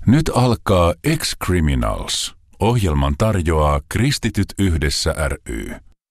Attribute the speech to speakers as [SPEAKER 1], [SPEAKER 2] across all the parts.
[SPEAKER 1] Nyt alkaa Ex-Criminals. Ohjelman tarjoaa Kristityt yhdessä ry.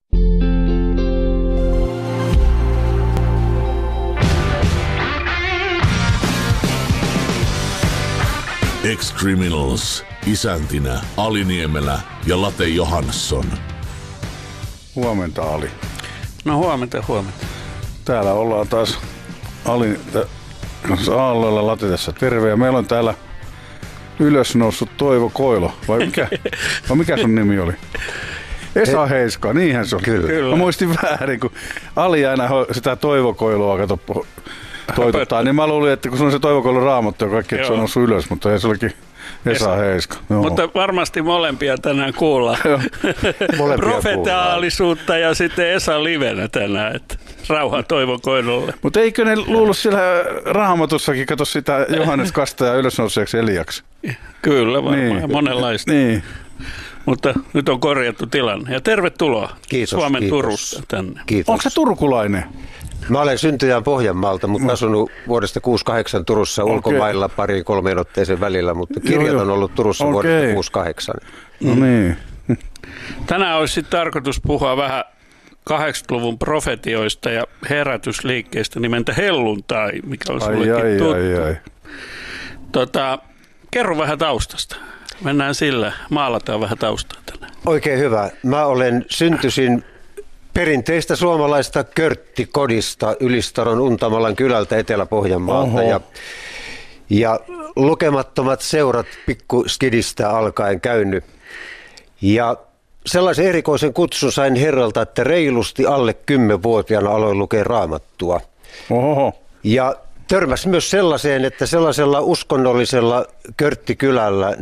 [SPEAKER 2] Ex-Criminals. Isäntinä Ali Niemelä ja Late Johansson.
[SPEAKER 3] Huomenta, Ali.
[SPEAKER 4] No huomenta.
[SPEAKER 3] Täällä ollaan taas Alin aalloilla Late tässä terve. Ja meillä on täällä ylös noussut Toivo Koilo. Vai mikä sun nimi oli? Esa Heiska, niinhän se on.
[SPEAKER 4] Kyllä.
[SPEAKER 3] Mä muistin väärin, kun Ali aina sitä Toivo Koiloa toitottaa. Niin mä luulin, että kun se on se Toivo Koilon Raamattu ja kaikki, että se on noussut ylös, mutta se olikin Esa Heiska. Joo.
[SPEAKER 4] Mutta varmasti molempia tänään kuullaan. Profetaalisuutta ja sitten Esa livenä tänään. Että rauha Toivo Koilolle.
[SPEAKER 3] Mutta eikö ne luullut siellä Raamatussakin, kato sitä Johannes Kastaja ylösnouseeksi Eliaksi?
[SPEAKER 4] Kyllä varmaan, monenlaista.
[SPEAKER 3] Niin.
[SPEAKER 4] Mutta nyt on korjattu tilanne. Ja tervetuloa Suomen
[SPEAKER 5] kiitos.
[SPEAKER 4] Turusta tänne.
[SPEAKER 5] Kiitos.
[SPEAKER 3] Onko se turkulainen?
[SPEAKER 5] Mä olen syntyjään Pohjanmaalta, mutta asunut vuodesta 68 Turussa ulkomailla 2-3 otteeseen välillä, mutta kirjat on ollut Turussa vuodesta 68.
[SPEAKER 3] No niin.
[SPEAKER 4] Tänään olisi sitten tarkoitus puhua vähän 80-luvun profetioista ja herätysliikkeestä nimeltä helluntai, mikä on sullekin tuttu. Kerro vähän taustasta. Mennään sillä, maalataan vähän taustaa tänään.
[SPEAKER 5] Oikein hyvä. Mä olen syntyisin perinteistä suomalaista körttikodista Ylistaron Untamalan kylältä Etelä-Pohjanmaalta ja lukemattomat seurat pikkuskidistä alkaen käynyt. Ja sellaisen erikoisen kutsun sain herralta, että reilusti alle 10-vuotiaana aloin lukea Raamattua.
[SPEAKER 3] Oho. Ja
[SPEAKER 5] törmäsi myös sellaiseen, että sellaisella uskonnollisella körttikylällä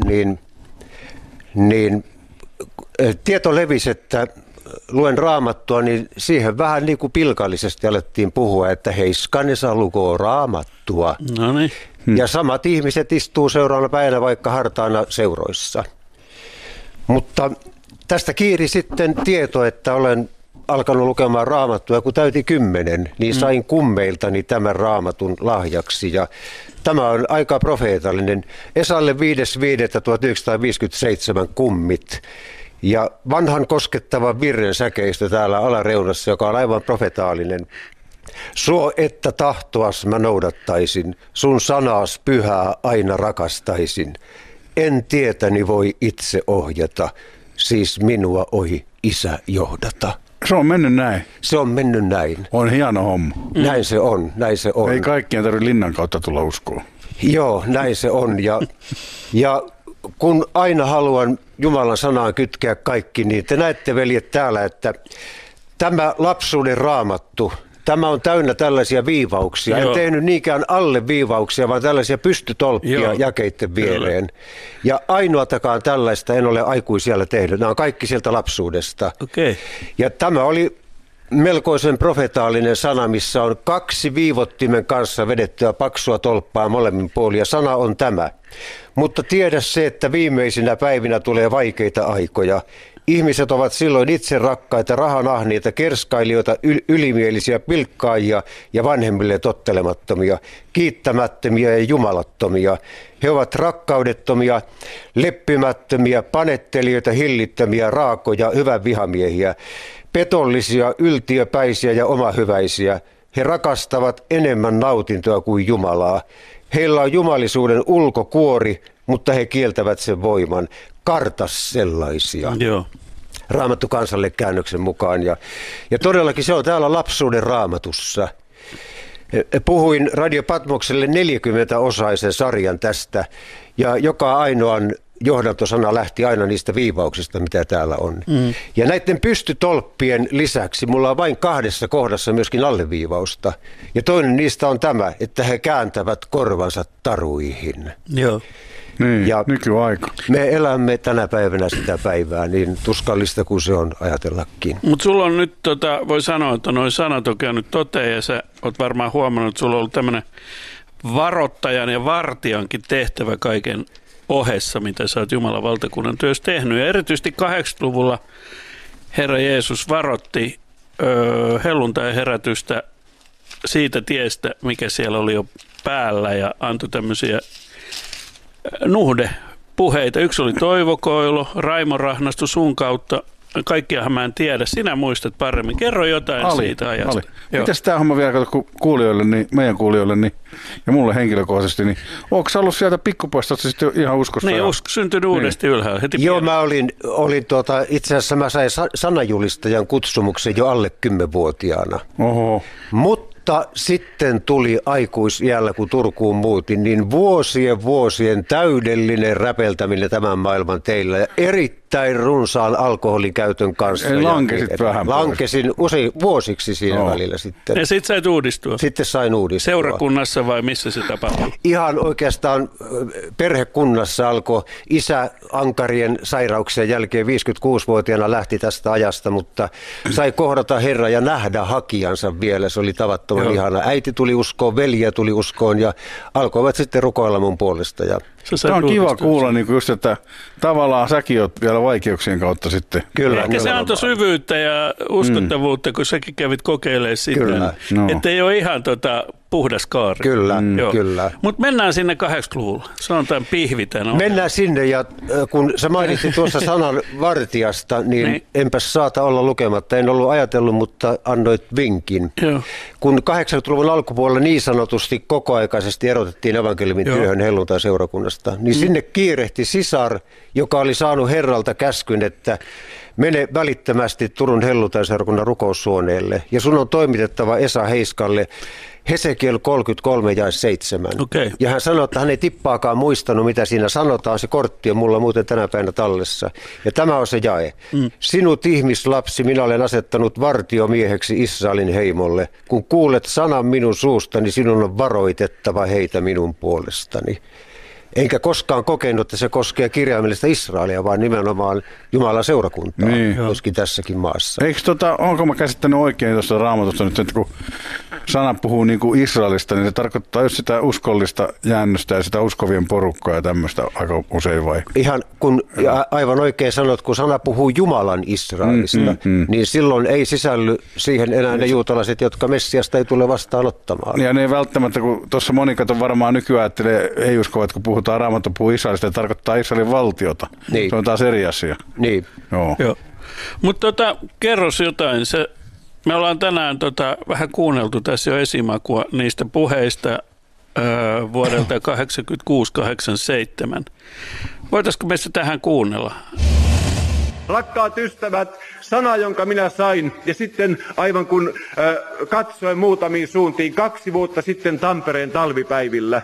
[SPEAKER 5] niin tieto levisi, että luen Raamattua, niin siihen vähän niin kuin pilkallisesti alettiin puhua, että Heiskanen saa lukoo Raamattua.
[SPEAKER 4] No niin.
[SPEAKER 5] Ja samat ihmiset istuu seuraavana päivänä vaikka hartaana seuroissa. Mutta tästä kiiri sitten tieto, että olen alkanut lukemaan Raamattua, kun täytin 10, niin sain kummeiltani tämän Raamatun lahjaksi. Ja tämä on aika profeetallinen. Esalle 5.5.1957 kummit. Ja vanhan koskettavan virren säkeistö täällä alareunassa, joka on aivan profetaalinen. Suo, että tahtoas mä noudattaisin, sun sanaas pyhää aina rakastaisin. En tietäni voi itse ohjata, siis minua ohi Isä johdata.
[SPEAKER 3] Se on mennyt näin.
[SPEAKER 5] Se on mennyt näin.
[SPEAKER 3] On hieno homma.
[SPEAKER 5] Näin se on, näin se on.
[SPEAKER 3] Ei kaikkien tarvitse linnan kautta tulla uskoon.
[SPEAKER 5] Joo, näin se on. Ja kun aina haluan Jumalan sanaan kytkeä kaikki, niin te näette, veljet, täällä, että tämä lapsuuden Raamattu, tämä on täynnä tällaisia viivauksia. En tehnyt niinkään alle viivauksia, vaan tällaisia pystytolppia jakeitten viereen. Ja ainoatakaan tällaista en ole aikuisiellä tehnyt. Nämä on kaikki sieltä lapsuudesta.
[SPEAKER 4] Okay.
[SPEAKER 5] Ja tämä oli melkoisen profetaalinen sana, missä on 2 viivottimen kanssa vedettyä paksua tolppaa molemmin puolin. Ja sana on tämä. Mutta tiedä se, että viimeisinä päivinä tulee vaikeita aikoja. Ihmiset ovat silloin itse rakkaita, rahanahneita, kerskailijoita, ylimielisiä, pilkkaajia ja vanhemmille tottelemattomia, kiittämättömiä ja jumalattomia. He ovat rakkaudettomia, leppimättömiä, panettelijoita, hillittömiä, raakoja, hyvän vihamiehiä, petollisia, yltiöpäisiä ja omahyväisiä. He rakastavat enemmän nautintoa kuin Jumalaa. Heillä on jumalisuuden ulkokuori, mutta he kieltävät sen voiman. Kartas sellaisia.
[SPEAKER 4] Joo.
[SPEAKER 5] Raamattu kansalle käännöksen mukaan. Ja todellakin se on täällä lapsuuden Raamatussa. Puhuin Radio Patmokselle 40-osaisen sarjan tästä, ja joka ainoan johdantosana lähti aina niistä viivauksista, mitä täällä on. Ja näiden pystytolppien lisäksi mulla on vain 2 kohdassa myöskin alleviivausta. Ja toinen niistä on tämä, että he kääntävät korvansa taruihin.
[SPEAKER 4] Joo.
[SPEAKER 3] Niin, nykyaika.
[SPEAKER 5] Me elämme tänä päivänä sitä päivää, niin tuskallista kuin se on ajatellakin.
[SPEAKER 4] Mutta sulla on nyt, voi sanoa, että noin sanat on käynyt toteen, ja sä oot varmaan huomannut, että sulla on ollut tämmöinen varoittajan ja vartijankin tehtävä kaiken ohessa, mitä sä oot Jumalan valtakunnan työssä tehnyt. Ja erityisesti 80-luvulla Herra Jeesus varoitti helluntai-herätystä siitä tiestä, mikä siellä oli jo päällä, ja antoi tämmöisiä nuhdepuheita. Yksi oli Toivo Koilo, Raimo Rahnastu sun kautta. Kaikkiahan mä en tiedä. Sinä muistat paremmin. Kerro jotain siitä ajasta.
[SPEAKER 3] Mitäs tämä homma vielä, kun kuulijoille, niin, meidän kuulijoille niin, ja mulle henkilökohtaisesti, niin onko sä ollut sieltä pikkupoistosta sitten ihan uskossa?
[SPEAKER 4] Niin, syntynyt uudesti ylhäällä.
[SPEAKER 5] Joo, mä olin itse asiassa mä sain sanajulistajan kutsumuksen jo alle 10-vuotiaana.
[SPEAKER 3] Oho.
[SPEAKER 5] Mutta sitten tuli aikuisiällä, kun Turkuun muutin, niin vuosien täydellinen räpeltäminen tämän maailman teillä ja erittäin runsaan alkoholin käytön kanssa.
[SPEAKER 3] Eli lankesit vähän
[SPEAKER 5] Lankesin vuosiksi siinä välillä sitten.
[SPEAKER 4] Ja sitten sait uudistua?
[SPEAKER 5] Sitten sain uudistua.
[SPEAKER 4] Seurakunnassa vai missä se tapahtui?
[SPEAKER 5] Ihan oikeastaan perhekunnassa alkoi isä ankarien sairauksien jälkeen 56-vuotiaana lähti tästä ajasta, mutta sai kohdata Herran ja nähdä hakijansa vielä. Se oli tavattoman ihana. Äiti tuli uskoon, veljiä tuli uskoon ja alkoivat sitten rukoilla mun puolesta. Ja
[SPEAKER 3] tämä on kiva kuulla, niin just, että tavallaan säkin oot vielä vaikeuksien kautta sitten.
[SPEAKER 5] Kyllä.
[SPEAKER 4] Ehkä se antoi syvyyttä ja uskottavuutta, kun säkin kävit kokeilemaan sitä.
[SPEAKER 5] Kyllä.
[SPEAKER 3] No.
[SPEAKER 4] Että ei ole ihan puhdas kaari.
[SPEAKER 5] Kyllä, kyllä.
[SPEAKER 4] Mutta mennään sinne 80-luvulla. Se on tämän pihvitän.
[SPEAKER 5] Mennään sinne ja kun sä mainitsit tuossa sanan vartijasta, niin enpäs saata olla lukematta. En ollut ajatellut, mutta annoit vinkin.
[SPEAKER 4] Joo.
[SPEAKER 5] Kun 80-luvun alkupuolella niin sanotusti kokoaikaisesti erotettiin evankeliumin työhön helluntai-seurakunnasta, niin sinne kiirehti sisar, joka oli saanut Herralta käskyn, että mene välittömästi Turun helluntai-seurakunnan rukoussuoneelle ja sun on toimitettava Esa Heiskalle Hesekiel 33:7.
[SPEAKER 4] Okay.
[SPEAKER 5] Ja hän sanoi, että hän ei tippaakaan muistanut, mitä siinä sanotaan. Se kortti on mulla muuten tänä päivänä tallessa. Ja tämä on se jae. Sinut ihmislapsi, minä olen asettanut vartiomieheksi Israelin heimolle. Kun kuulet sanan minun suustani, sinun on varoitettava heitä minun puolestani. Enkä koskaan kokenut, että se koskee kirjaimellista Israelia, vaan nimenomaan Jumalan seurakuntaa, myöskin tässäkin maassa.
[SPEAKER 3] Eikö onko mä käsittänyt oikein tuossa Raamatusta nyt, että kun sana puhuu niin kuin Israelista, niin se tarkoittaa just sitä uskollista jäännöstä ja sitä uskovien porukkaa ja tämmöistä aika usein vai?
[SPEAKER 5] Ihan kun aivan oikein sanot, kun sana puhuu Jumalan Israelista, niin silloin ei sisälly siihen enää ne juutalaiset, jotka Messiasta ei tule vastaanottamaan.
[SPEAKER 3] Ja ne ei välttämättä, kun tuossa moni kato varmaan nykyään ajattelee, ei uskovat, kun puhutaan Raamattu puhuu Israelista, se tarkoittaa Israelin valtiota.
[SPEAKER 5] Niin.
[SPEAKER 3] Se on taas eri asia.
[SPEAKER 5] Niin.
[SPEAKER 3] Joo.
[SPEAKER 4] Mutta kerros jotain. Me ollaan tänään vähän kuunneltu tässä jo esimakua niistä puheista vuodelta 86-87. Voitaisiko meistä tähän kuunnella?
[SPEAKER 6] Rakkaat ystävät, sana, jonka minä sain, ja sitten aivan kun katsoin muutamiin suuntiin 2 vuotta sitten Tampereen talvipäivillä.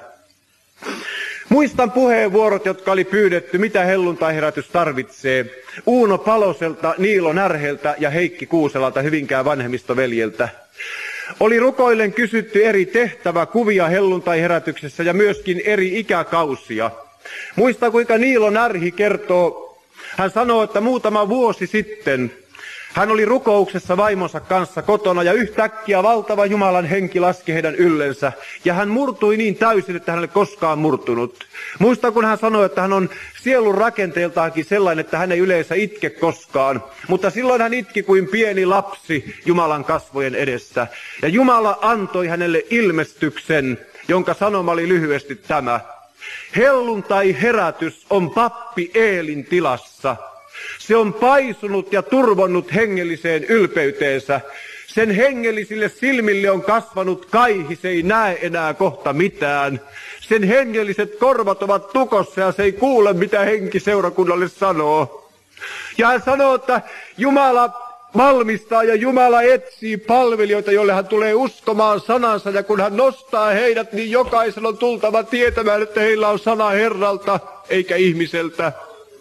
[SPEAKER 6] Muistan puheenvuorot, jotka oli pyydetty, mitä helluntaiherätys tarvitsee. Uuno Paloselta, Niilo Närheltä ja Heikki Kuuselalta, Hyvinkään vanhemmistoveljeltä. Oli rukoillen kysytty eri tehtäväkuvia helluntaiherätyksessä ja myöskin eri ikäkausia. Muistan, kuinka Niilo Närhi kertoo, hän sanoo, että muutama vuosi sitten hän oli rukouksessa vaimonsa kanssa kotona ja yhtäkkiä valtava Jumalan henki laski heidän yllensä. Ja hän murtui niin täysin, että hän ei koskaan murtunut. Muistan, kun hän sanoi, että hän on sielun rakenteeltaankin sellainen, että hän ei yleensä itke koskaan. Mutta silloin hän itki kuin pieni lapsi Jumalan kasvojen edessä. Ja Jumala antoi hänelle ilmestyksen, jonka sanoma oli lyhyesti tämä. Helluntai-herätys on pappi Eelin tilassa. Se on paisunut ja turvonnut hengelliseen ylpeyteensä. Sen hengellisille silmille on kasvanut kaihi, se ei näe enää kohta mitään. Sen hengelliset korvat ovat tukossa ja se ei kuule, mitä henki seurakunnalle sanoo. Ja hän sanoo, että Jumala valmistaa ja Jumala etsii palvelijoita, joille hän tulee uskomaan sanansa. Ja kun hän nostaa heidät, niin jokaisen on tultava tietämään, että heillä on sana Herralta eikä ihmiseltä.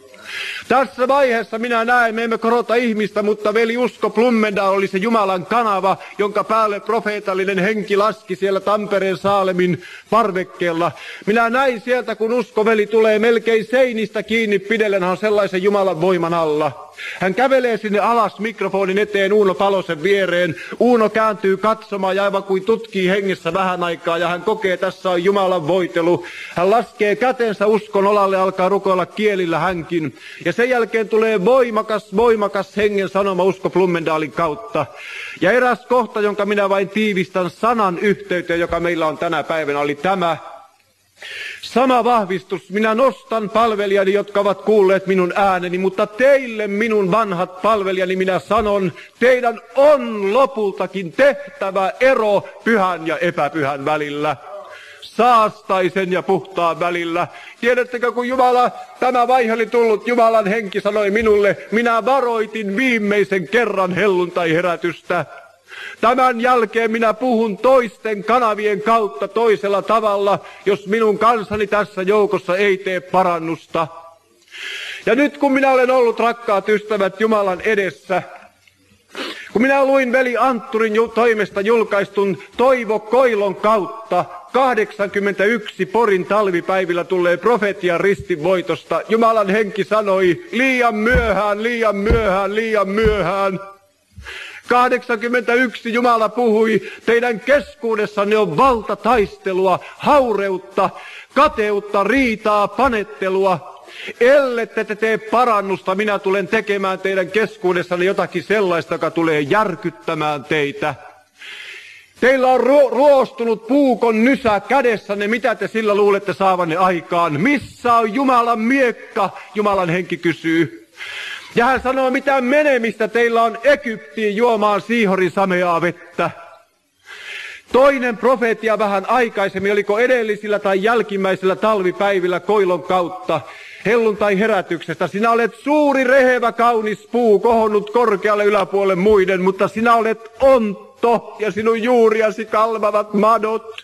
[SPEAKER 6] Tässä vaiheessa minä näen, me emme korota ihmistä, mutta veli Usko Blumendahl oli se Jumalan kanava, jonka päälle profeetallinen henki laski siellä Tampereen Saalemin parvekkeella. Minä näin sieltä, kun uskoveli tulee melkein seinistä kiinni pidellen, hän on sellaisen Jumalan voiman alla. Hän kävelee sinne alas mikrofonin eteen Uuno Palosen viereen. Uuno kääntyy katsomaan ja aivan kuin tutkii hengessä vähän aikaa ja hän kokee, tässä on Jumalan voitelu. Hän laskee kätensä uskon olalle, alkaa rukoilla kielillä hänkin. Ja sen jälkeen tulee voimakas hengen sanoma Usko Blumendahlin kautta. Ja eräs kohta, jonka minä vain tiivistän sanan yhteyteen, joka meillä on tänä päivänä, oli tämä. Sama vahvistus, minä nostan palvelijani, jotka ovat kuulleet minun ääneni, mutta teille minun vanhat palvelijani minä sanon, teidän on lopultakin tehtävä ero pyhän ja epäpyhän välillä. Saastaisen ja puhtaan välillä. Tiedättekö, kun tämä vaihe oli tullut, Jumalan henki sanoi minulle, minä varoitin viimeisen kerran helluntai-herätystä. Tämän jälkeen minä puhun toisten kanavien kautta toisella tavalla, jos minun kansani tässä joukossa ei tee parannusta. Ja nyt kun minä olen ollut, rakkaat ystävät, Jumalan edessä, kun minä luin veli Antturin toimesta julkaistun Toivo Koilon kautta 81 Porin talvipäivillä tulleen profetian ristinvoitosta, Jumalan henki sanoi, liian myöhään, liian myöhään, liian myöhään. 81 Jumala puhui, teidän keskuudessanne on valtataistelua, haureutta, kateutta, riitaa, panettelua. Ellette te tee parannusta, minä tulen tekemään teidän keskuudessanne jotakin sellaista, joka tulee järkyttämään teitä. Teillä on ruostunut puukon nysä kädessänne, mitä te sillä luulette saavanne aikaan? Missä on Jumalan miekka? Jumalan henki kysyy. Ja hän sanoo, mitä menemistä teillä on Egyptiin juomaan Siihorin sameaa vettä. Toinen profeetia vähän aikaisemmin, oliko edellisillä tai jälkimmäisillä talvipäivillä Koilon kautta, helluntai-herätyksestä. Sinä olet suuri, rehevä, kaunis puu, kohonnut korkealle yläpuolelle muiden, mutta sinä olet ontto ja sinun juuriasi kalvavat madot.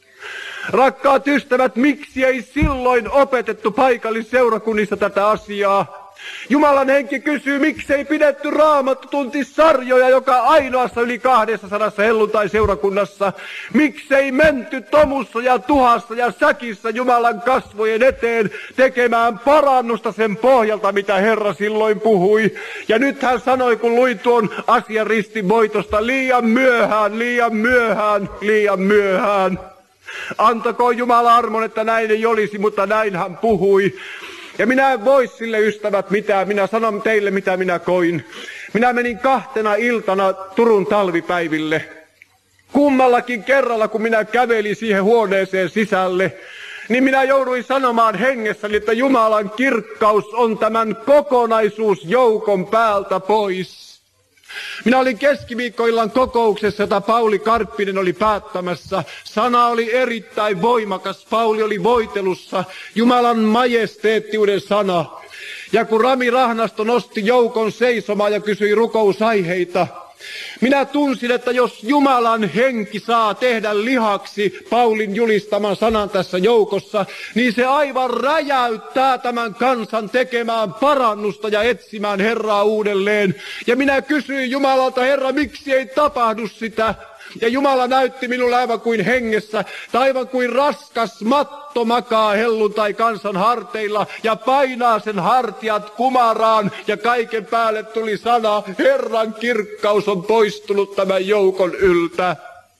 [SPEAKER 6] Rakkaat ystävät, miksi ei silloin opetettu paikallisseurakunnissa tätä asiaa? Jumalan henki kysyy, miksei pidetty raamattutuntisarjoja joka ainoassa yli 200 helluntai-seurakunnassa. Miksei menty tomussa ja tuhassa ja säkissä Jumalan kasvojen eteen tekemään parannusta sen pohjalta, mitä Herra silloin puhui. Ja nyt hän sanoi, kun luin tuon asian ristinvoitosta, liian myöhään, liian myöhään, liian myöhään. Antakoon Jumala armon, että näin ei olisi, mutta näin hän puhui. Ja minä en voi sille, ystävät, mitään. Minä sanon teille, mitä minä koin. Minä menin 2 iltana Turun talvipäiville. Kummallakin kerralla, kun minä kävelin siihen huoneeseen sisälle, niin minä jouduin sanomaan hengessäni, että Jumalan kirkkaus on tämän kokonaisuusjoukon päältä pois. Minä olin keskiviikkoillan kokouksessa, jota Pauli Karppinen oli päättämässä. Sana oli erittäin voimakas. Pauli oli voitelussa. Jumalan majesteettiuden sana. Ja kun Rami Rahnasto nosti joukon seisomaan ja kysyi rukousaiheita, minä tunsin, että jos Jumalan henki saa tehdä lihaksi Paulin julistaman sanan tässä joukossa, niin se aivan räjäyttää tämän kansan tekemään parannusta ja etsimään Herraa uudelleen. Ja minä kysyin Jumalalta, Herra, miksi ei tapahdu sitä? Ja Jumala näytti minulle aivan kuin hengessä, tai aivan kuin raskas matto makaa helluntai kansan harteilla ja painaa sen hartiat kumaraan. Ja kaiken päälle tuli sana, Herran kirkkaus on poistunut tämän joukon yltä.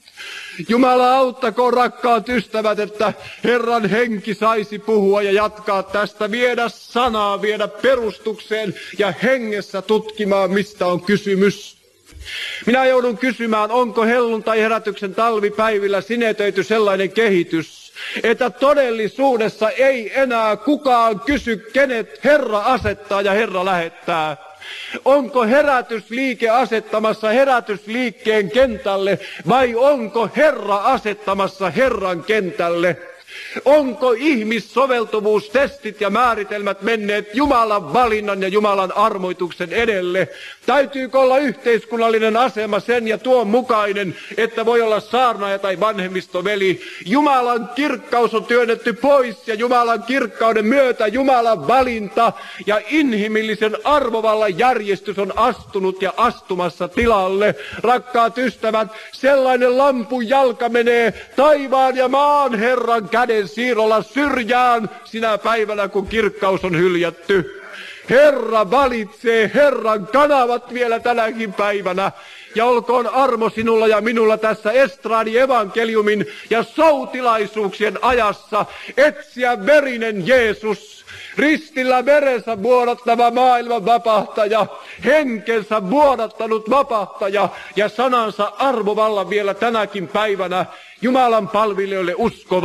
[SPEAKER 6] Jumala auttakoon, rakkaat ystävät, että Herran henki saisi puhua ja jatkaa tästä, viedä sanaa, viedä perustukseen ja hengessä tutkimaan, mistä on kysymys. Minä joudun kysymään, onko helluntai-herätyksen talvipäivillä sinetöity sellainen kehitys, että todellisuudessa ei enää kukaan kysy, kenet Herra asettaa ja Herra lähettää. Onko herätysliike asettamassa herätysliikkeen kentälle vai onko Herra asettamassa Herran kentälle? Onko ihmissoveltuvuustestit ja määritelmät menneet Jumalan valinnan ja Jumalan armoituksen edelle? Täytyykö olla yhteiskunnallinen asema sen ja tuon mukainen, että voi olla saarnaaja tai vanhemmistoveli? Jumalan kirkkaus on työnnetty pois ja Jumalan kirkkauden myötä Jumalan valinta ja inhimillisen arvovallan järjestys on astunut ja astumassa tilalle. Rakkaat ystävät, sellainen lampun jalka menee taivaan ja maan Herran käden siirrolla syrjään sinä päivänä, kun kirkkaus on hyljätty. Herra valitsee Herran kanavat vielä tänäkin päivänä. Ja olkoon armo sinulla ja minulla tässä estradi evankeliumin ja soutilaisuuksien ajassa etsiä verinen Jeesus. Ristillä verensä vuodattava maailman vapahtaja, henkensä vuodattanut vapahtaja ja sanansa arvovallan vielä tänäkin päivänä Jumalan palvelijoille uskova.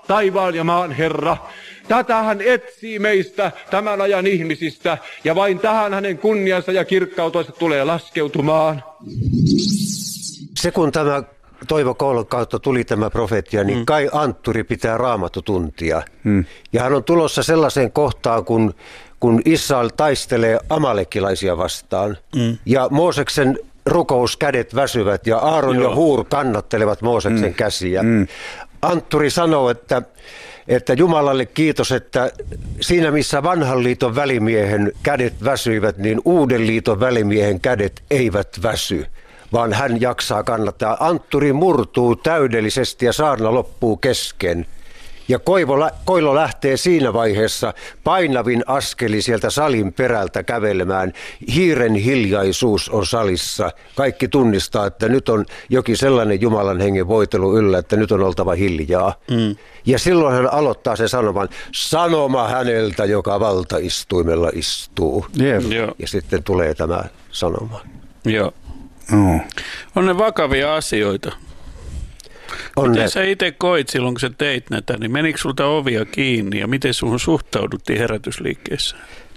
[SPEAKER 6] taivaan ja maan Herra. Tätä hän etsii meistä, tämän ajan ihmisistä, ja vain tähän hänen kunniansa ja kirkkautensa tulee laskeutumaan.
[SPEAKER 5] Se kun tämä Toivo Koulon kautta tuli tämä profetia, niin Kai Antturi pitää raamattutuntia. Ja hän on tulossa sellaiseen kohtaan, kun Israel taistelee amalekilaisia vastaan. Ja Mooseksen rukouskädet väsyvät ja Aaron ja Huur kannattelevat Mooseksen käsiä. Antturi sanoo, että Jumalalle kiitos, että siinä missä vanhan liiton välimiehen kädet väsyivät, niin uuden liiton välimiehen kädet eivät väsy, vaan hän jaksaa kannattaa. Antturi murtuu täydellisesti ja saarna loppuu kesken. Ja Koilo lähtee siinä vaiheessa painavin askeli sieltä salin perältä kävelemään. Hiiren hiljaisuus on salissa. Kaikki tunnistaa, että nyt on jokin sellainen Jumalan hengen voitelu yllä, että nyt on oltava hiljaa. Ja silloin hän aloittaa sen sanoman, sanoma häneltä, joka valtaistuimella istuu. Ja sitten tulee tämä sanoma.
[SPEAKER 4] Joo. On ne vakavia asioita. Miten sä itse koit silloin, kun sä teit näitä, niin menikö sulta ovia kiinni ja miten suhun suhtauduttiin herätysliikkeessä?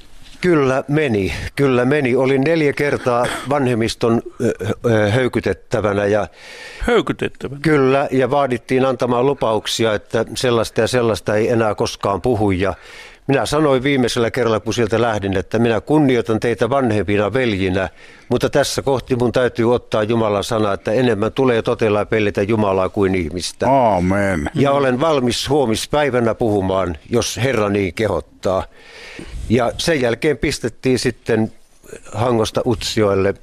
[SPEAKER 4] Kyllä meni. Olin 4 kertaa vanhemmiston höykytettävänä. Höykytettävänä?
[SPEAKER 5] Kyllä, ja vaadittiin antamaan lupauksia, että sellaista ja sellaista ei enää koskaan puhu. Ja minä sanoin viimeisellä kerralla, kun sieltä lähdin, että minä kunnioitan teitä vanhempina veljinä, mutta tässä kohti mun täytyy ottaa Jumalan sana, että enemmän tulee totella ja pelletä Jumalaa kuin ihmistä.
[SPEAKER 3] Aamen.
[SPEAKER 5] Ja olen valmis huomispäivänä puhumaan, jos Herra niin kehottaa. Ja sen jälkeen pistettiin sitten Hangosta Utsjoelle.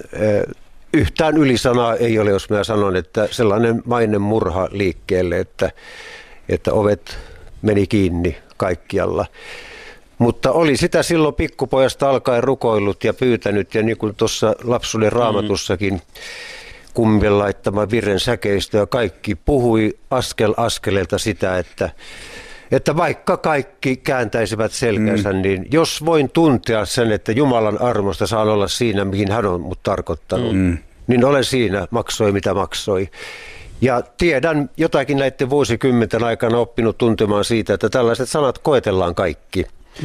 [SPEAKER 5] Yhtään ylisanaa ei ole, jos mä sanon, että sellainen mainen murha liikkeelle, että ovet meni kiinni kaikkialla. Mutta oli sitä silloin pikkupojasta alkaen rukoillut ja pyytänyt, ja niin kuin tuossa lapsuuden Raamatussakin kummin laittama virren säkeistö ja kaikki puhui askel askeleelta sitä, että vaikka kaikki kääntäisivät selkänsä, niin jos voin tuntea sen, että Jumalan armosta saan olla siinä, mihin hän on mut tarkoittanut, niin olen siinä, maksoi mitä maksoi. Ja tiedän jotakin näiden vuosikymmenten aikana oppinut tuntemaan siitä, että tällaiset sanat koetellaan kaikki.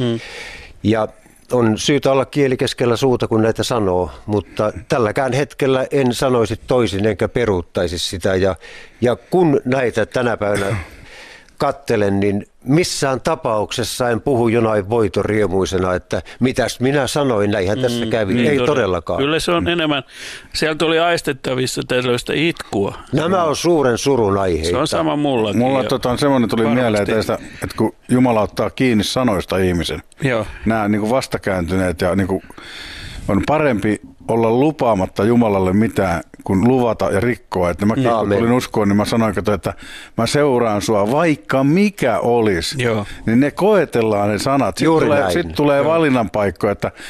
[SPEAKER 5] Ja on syytä olla kieli keskellä suuta, kun näitä sanoo, mutta tälläkään hetkellä en sanoisi toisin enkä peruuttaisi sitä. Ja kun näitä tänä päivänä kattelen, niin missään tapauksessa en puhu jonain voitoriemuisena, että mitäs minä sanoin, näinhän tässä kävi.
[SPEAKER 4] Niin
[SPEAKER 5] ei todellakaan.
[SPEAKER 4] Kyllä se on enemmän, sieltä oli aistettavissa tällaista itkua.
[SPEAKER 5] Nämä on suuren surun aiheita.
[SPEAKER 4] Se on sama mullakin.
[SPEAKER 3] Mulla semmoinen tuli mieleen teistä, että kun Jumala ottaa kiinni sanoista ihmisen, nämä niin kuin vastakääntyneet ja niin kuin on parempi olla lupaamatta Jumalalle mitään kuin luvata ja rikkoa. Että mäkin kun tulin uskoon, niin mä sanoin, että mä seuraan sua, vaikka mikä olisi. Niin ne koetellaan ne sanat. Sitten tulee valinnan paikka.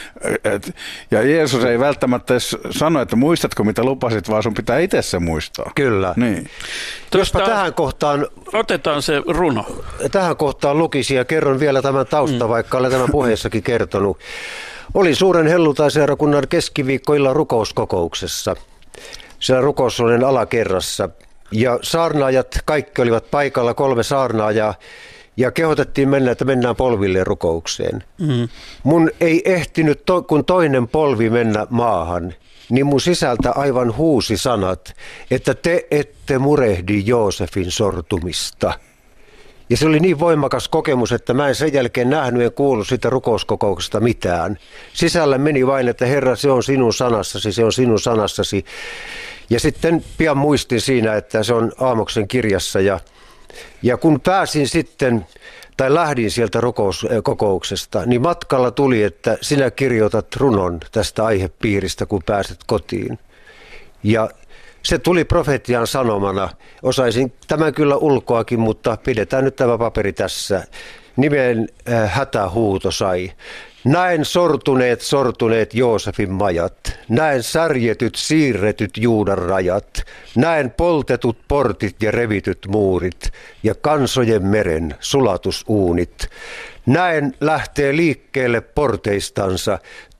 [SPEAKER 3] Ja Jeesus ei välttämättä edes sano, että muistatko mitä lupasit, vaan sun pitää itse se muistaa.
[SPEAKER 5] Kyllä.
[SPEAKER 3] Niin.
[SPEAKER 5] Jospa tähän kohtaan...
[SPEAKER 4] Otetaan se runo.
[SPEAKER 5] Tähän kohtaan lukisin ja kerron vielä tämän tausta, vaikka olen tämän puheessakin kertonut. Olin suuren helluntaisseurakunnan keskiviikkoillan rukouskokouksessa. Siellä rukoushuoneen alakerrassa. Ja saarnaajat, kaikki olivat paikalla, 3 saarnaajaa. Ja kehotettiin mennä, että mennään polville rukoukseen. Mun ei ehtinyt, kun toinen polvi mennä maahan, niin mun sisältä aivan huusi sanat, että te ette murehdi Joosefin sortumista. Ja se oli niin voimakas kokemus, että mä en sen jälkeen nähnyt ja kuullut siitä rukouskokouksesta mitään. Sisällä meni vain, että Herra, se on sinun sanassasi, se on sinun sanassasi. Ja sitten pian muistin siinä, että se on Aamoksen kirjassa. Ja kun pääsin sitten, tai lähdin sieltä kokouksesta, niin matkalla tuli, että sinä kirjoitat runon tästä aihepiiristä, kun pääset kotiin. Ja se tuli profetian sanomana. Osaisin tämän kyllä ulkoakin, mutta pidetään nyt tämä paperi tässä. Nimen hätähuuto sai. Näen sortuneet Joosefin majat. Näen särjetyt, siirretyt Juudan rajat. Näen poltetut portit ja revityt muurit ja kansojen meren sulatusuunit. Näen lähtee liikkeelle porteistansa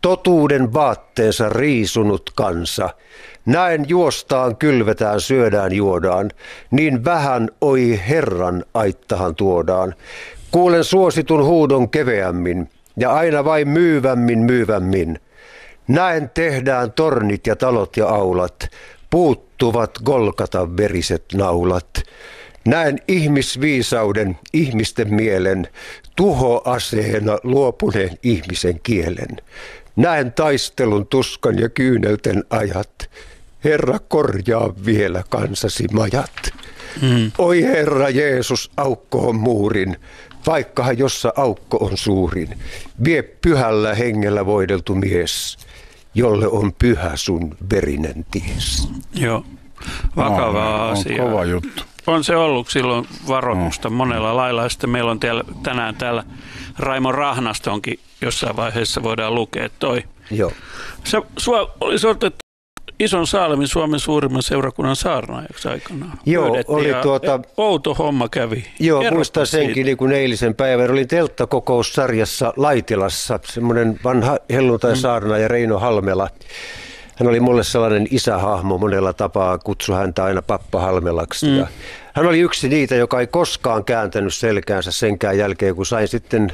[SPEAKER 5] totuuden vaatteensa riisunut kansa. Näen juostaan, kylvetään, syödään, juodaan. Niin vähän, oi Herran aittahan tuodaan. Kuulen suositun huudon keveämmin ja aina vain myyvämmin. Näen tehdään tornit ja talot ja aulat. Puuttuvat Golgatan veriset naulat. Näen ihmisviisauden, ihmisten mielen, tuhoaseena luopuneen ihmisen kielen. Näen taistelun, tuskan ja kyynelten ajat. Herra, korjaa vielä kansasi majat. Oi Herra Jeesus, aukko on muurin, paikkahan jossa aukko on suurin. Vie pyhällä hengellä voideltu mies, jolle on pyhä sun verinen ties.
[SPEAKER 4] Joo, vakava asia.
[SPEAKER 3] On kova juttu.
[SPEAKER 4] On se ollut silloin varoitusta monella lailla. Ja sitten meillä on tänään täällä Raimo Rahnastonkin jossain vaiheessa voidaan lukea toi.
[SPEAKER 5] Joo.
[SPEAKER 4] Sua olisi otettu Ison Saalemin Suomen suurimman seurakunnan saarnaajaksi aikanaan.
[SPEAKER 5] Joo, oli
[SPEAKER 4] outo homma kävi.
[SPEAKER 5] Joo, muistan senkin niin kuin eilisen päivän. Olin telttakokoussarjassa Laitilassa, semmoinen vanha helluntai-saarnaaja Reino Halmela. Hän oli mulle sellainen isähahmo, monella tapaa kutsui häntä aina Pappa Halmelaksi. Ja hän oli yksi niitä, joka ei koskaan kääntänyt selkäänsä senkään jälkeen, kun sain sitten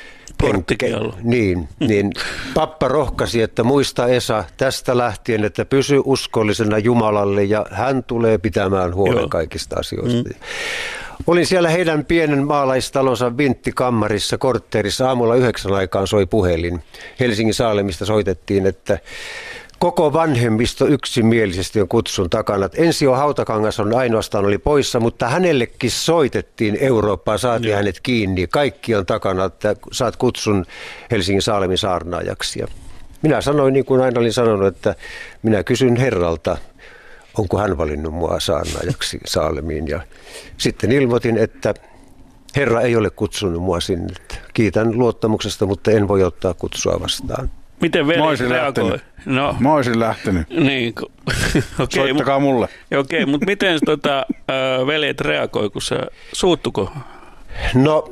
[SPEAKER 5] niin pappa rohkasi, että muista Esa tästä lähtien, että pysy uskollisena Jumalalle ja hän tulee pitämään huolen kaikista asioista. Olin siellä heidän pienen maalaistalonsa vinttikammarissa, kortteerissa. Aamulla 9 aikaan soi puhelin. Helsingin Saalemista soitettiin, että koko vanhemmisto yksimielisesti on kutsun takana. Ensio Hautakangas ainoastaan oli poissa, mutta hänellekin soitettiin Eurooppaan, saatiin hänet kiinni. Kaikki on takana, että saat kutsun Helsingin Saalemin saarnaajaksi. Ja minä sanoin, niin kuin aina olin sanonut, että minä kysyn Herralta, onko hän valinnut mua saarnaajaksi Saalemiin. Ja sitten ilmoitin, että Herra ei ole kutsunut mua sinne. Kiitän luottamuksesta, mutta en voi ottaa kutsua vastaan.
[SPEAKER 4] Miten veli reagoi?
[SPEAKER 3] No. Mä olisin lähtenyt.
[SPEAKER 4] Niin, okay,
[SPEAKER 3] soittakaa mulle.
[SPEAKER 4] Okei, mutta miten veljet reagoi, kun se suuttuko?
[SPEAKER 5] No,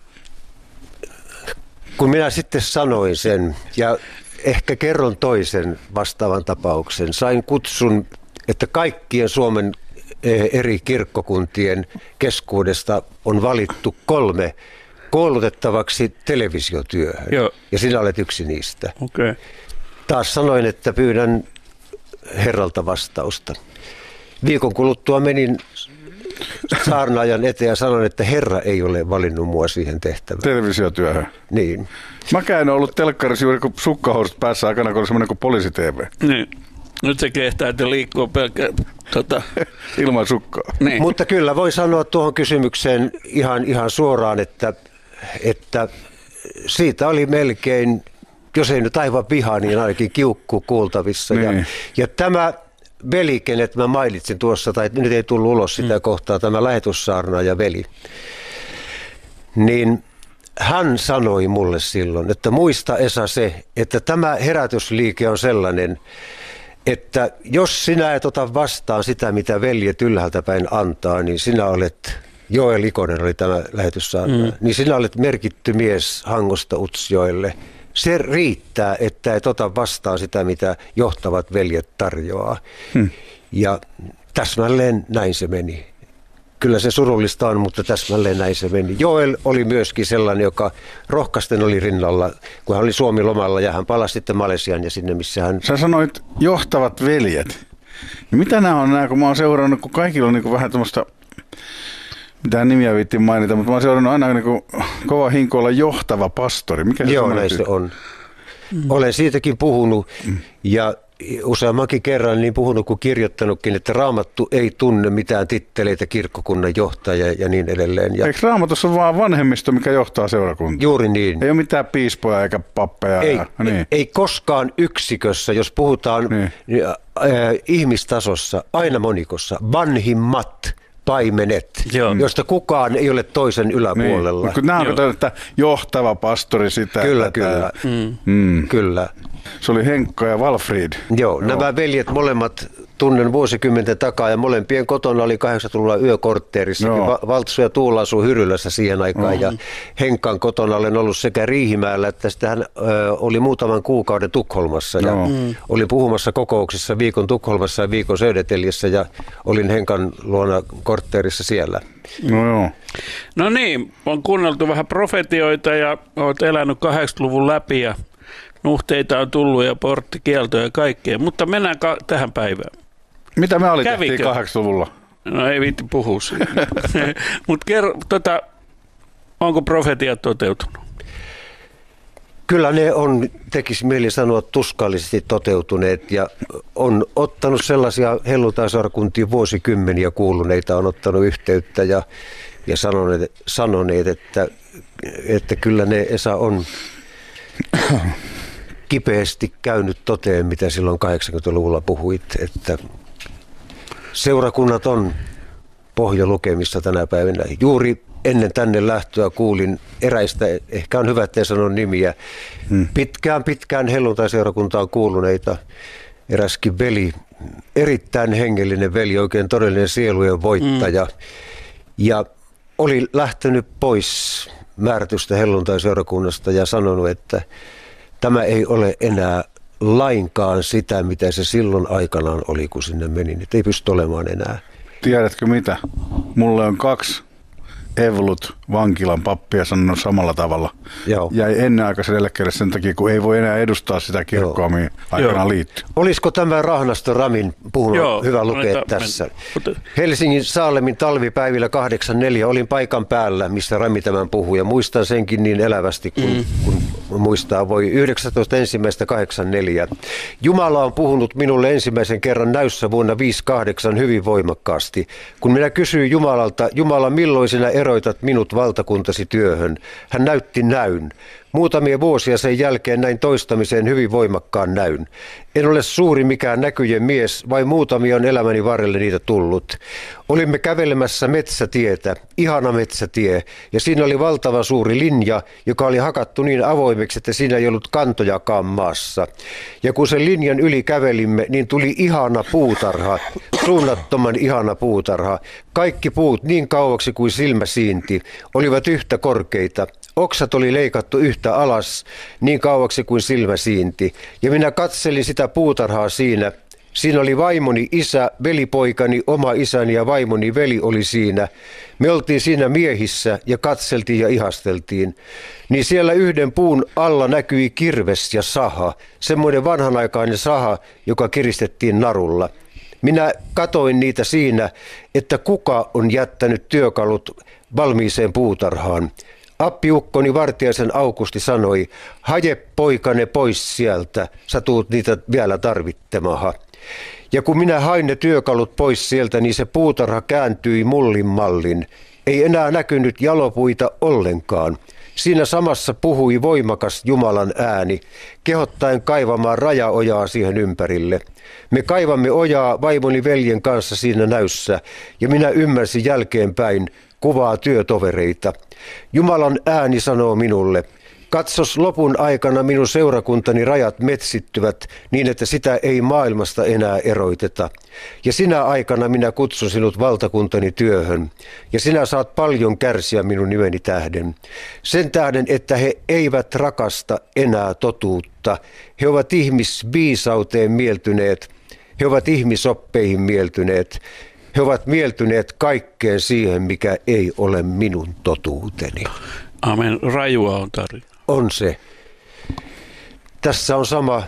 [SPEAKER 5] kun minä sitten sanoin sen ja ehkä kerron toisen vastaavan tapauksen. Sain kutsun, että kaikkien Suomen eri kirkkokuntien keskuudesta on valittu 3 koulutettavaksi televisiotyöhön. Joo. Ja sinä olet yksi niistä.
[SPEAKER 4] Okay.
[SPEAKER 5] Taas sanoin, että pyydän Herralta vastausta. Viikon kuluttua menin saarnaajan eteen ja sanoin, että Herra ei ole valinnut mua siihen tehtävään.
[SPEAKER 3] Televisiotyöhön?
[SPEAKER 5] Niin.
[SPEAKER 3] Mäkään en ollut telkkarissa juuri kun sukkahousut päässä aikana, kun oli semmoinen kuin poliisi-TV.
[SPEAKER 4] Niin. Nyt se kehtaa, että liikkuu pelkkä
[SPEAKER 3] ilman sukkaa.
[SPEAKER 5] Niin. Mutta kyllä voi sanoa tuohon kysymykseen ihan suoraan, että siitä oli melkein, jos ei nyt aivan viha, niin ainakin kiukku kuultavissa. Niin. Ja tämä veli, kenet mä mainitsin tuossa, tai nyt ei tullut ulos sitä kohtaa, tämä lähetyssaarnaaja veli, niin hän sanoi mulle silloin, että muista Esa se, että tämä herätysliike on sellainen, että jos sinä et ota vastaan sitä, mitä veljet ylhäältä päin antaa, niin sinä olet, Joel Ikonen oli tämä lähetyssaarnaaja, niin sinä olet merkitty mies Hangosta Utsjoelle. Se riittää, että et ota vastaan sitä, mitä johtavat veljet tarjoaa. Ja täsmälleen näin se meni. Kyllä se surullista on, mutta täsmälleen näin se meni. Joel oli myöskin sellainen, joka rohkaisten oli rinnalla, kun hän oli Suomi-lomalla ja hän palasi sitten Malesiaan ja sinne, missä hän...
[SPEAKER 3] Sä sanoit johtavat veljet. Ja mitä nämä on nämä, kun mä oon seurannut, kun kaikilla on niin kuin vähän tämmöistä, mitään nimiä viittiin mainita, mutta mä oon seurannut aina niin kuin kova hinku olla johtava pastori. Mikä se
[SPEAKER 5] Joo, näin se on. Olen siitäkin puhunut ja useammankin kerran niin puhunut kuin kirjoittanutkin, että Raamattu ei tunne mitään titteleitä, kirkkokunnan johtaja ja niin edelleen. Ja
[SPEAKER 3] eikö Raamatussa ole vaan vanhemmisto, mikä johtaa seurakuntaa?
[SPEAKER 5] Juuri niin.
[SPEAKER 3] Ei ole mitään piispoja eikä pappeja.
[SPEAKER 5] Ei koskaan yksikössä, jos puhutaan ihmistasossa, aina monikossa, vanhimmat paimenet, josta kukaan ei ole toisen yläpuolella.
[SPEAKER 3] Niin. Nämä on että johtava pastori sitä.
[SPEAKER 5] Kyllä. Kyllä.
[SPEAKER 3] Se oli Henkka ja Walfried.
[SPEAKER 5] Joo, nämä veljet molemmat tunnen vuosikymmenten takaa ja molempien kotona oli 80-luvulla yökortteerissa. Valtsu ja Tuula asui Hyrylässä siihen aikaan ja Henkan kotona olen ollut sekä Riihimäellä että sitten hän oli muutaman kuukauden Tukholmassa ja oli puhumassa kokouksissa viikon Tukholmassa ja viikon Södertäljessä ja olin Henkan luona kortteerissa siellä.
[SPEAKER 4] No niin, on kuunneltu vähän profetioita ja olet elänyt 80-luvun läpi ja nuhteita on tullut ja porttikieltoja ja kaikkea, mutta mennään tähän päivään.
[SPEAKER 3] Mitä me tehtiin 80-luvulla?
[SPEAKER 4] No ei viitti puhua siitä. Mutta onko profetiat toteutunut?
[SPEAKER 5] Kyllä ne on, tekisi mieli sanoa, tuskallisesti toteutuneet ja on ottanut sellaisia helluntaiseurakuntia vuosikymmeniä kuuluneita, on ottanut yhteyttä ja sanoneet että kyllä ne, Esa, on kipeästi käynyt toteen, mitä silloin 80-luvulla puhuit, että seurakunnat on pohjalukemissa tänä päivänä. Juuri ennen tänne lähtöä kuulin eräistä, ehkä on hyvä, ettei sano nimiä, pitkään helluntaiseurakuntaan kuuluneita. Eräskin veli, erittäin hengellinen veli, oikein todellinen sielujen voittaja. Ja oli lähtenyt pois määrätystä helluntaiseurakunnasta ja sanonut, että tämä ei ole enää lainkaan sitä, mitä se silloin aikanaan oli, kun sinne menin. Että ei pysty olemaan enää.
[SPEAKER 3] Tiedätkö mitä? Mulle on 2 Evolut vankilan pappia sanonut samalla tavalla.
[SPEAKER 5] Joo.
[SPEAKER 3] Jäi ennenaikaisen eläkkeelle sen takia, kun ei voi enää edustaa sitä kirkkoa, mihin aikanaan liittyy.
[SPEAKER 5] Olisiko tämä Rahnasto Ramin puhunut hyvä lukea tässä? Helsingin Saalemin talvipäivillä 84 olin paikan päällä, missä Rami tämän puhui. Ja muistan senkin niin elävästi, kun muistaa voi. 19.1.84. Jumala on puhunut minulle ensimmäisen kerran näyssä vuonna 58 hyvin voimakkaasti. Kun minä kysyin Jumalalta, Jumala, milloin sinä eroitat minut valtakuntasi työhön? Hän näytti näyn. Muutamia vuosia sen jälkeen näin toistamiseen hyvin voimakkaan näyn. En ole suuri mikään näkyjen mies, vain muutamia on elämäni varrelle niitä tullut. Olimme kävelemässä metsätietä, ihana metsätie, ja siinä oli valtava suuri linja, joka oli hakattu niin avoimeksi, että siinä ei ollut kantojakaan maassa. Ja kun sen linjan yli kävelimme, niin tuli ihana puutarha, suunnattoman ihana puutarha. Kaikki puut niin kauaksi kuin silmä siinti olivat yhtä korkeita. Oksat oli leikattu yhtä alas niin kauaksi kuin silmä siinti. Ja minä katselin sitä puutarhaa siinä. Siinä oli vaimoni isä, velipoikani, oma isäni ja vaimoni veli oli siinä. Me oltiin siinä miehissä ja katseltiin ja ihasteltiin. Niin siellä yhden puun alla näkyi kirves ja saha. Semmoinen vanhanaikainen saha, joka kiristettiin narulla. Minä katoin niitä siinä, että kuka on jättänyt työkalut valmiiseen puutarhaan. Appiukkoni Vartiaisen Aukusti sanoi, haje poikane pois sieltä, sä tuut niitä vielä tarvittemaha. Ja kun minä hain ne työkalut pois sieltä, niin se puutarha kääntyi mullin mallin. Ei enää näkynyt jalopuita ollenkaan. Siinä samassa puhui voimakas Jumalan ääni, kehottaen kaivamaan rajaojaa siihen ympärille. Me kaivamme ojaa vaimoni veljen kanssa siinä näyssä, ja minä ymmärsin jälkeenpäin kuvaa työtovereita. Jumalan ääni sanoo minulle, katsos lopun aikana minun seurakuntani rajat metsittyvät niin, että sitä ei maailmasta enää eroiteta. Ja sinä aikana minä kutsun sinut valtakuntani työhön, ja sinä saat paljon kärsiä minun nimeni tähden. Sen tähden, että he eivät rakasta enää totuutta. He ovat ihmisviisauteen mieltyneet, he ovat ihmisoppeihin mieltyneet. He ovat mieltyneet kaikkeen siihen, mikä ei ole minun totuuteni.
[SPEAKER 4] Amen. Rajua on tarina.
[SPEAKER 5] On se. Tässä on sama,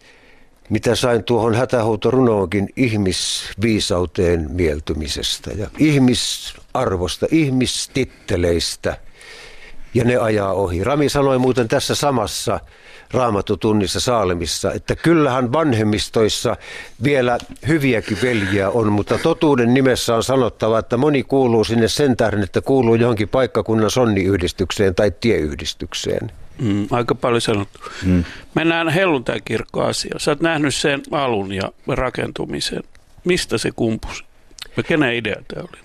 [SPEAKER 5] mitä sain tuohon hätähuutorunoonkin ihmisviisauteen mieltymisestä ja ihmisarvosta, ihmistitteleistä. Ja ne ajaa ohi. Rami sanoi muuten tässä samassa Raamattutunnissa Saalemissa, että kyllähän vanhemmistoissa vielä hyviäkin veljiä on, mutta totuuden nimessä on sanottava, että moni kuuluu sinne sen tähden, että kuuluu johonkin paikkakunnan sonniyhdistykseen tai tieyhdistykseen.
[SPEAKER 4] Aika paljon sanottu. Mennään helluntaikirkkoasiaan. Sä oot nähnyt sen alun ja rakentumisen. Mistä se kumpusi? Ja kenen idea tämä oli?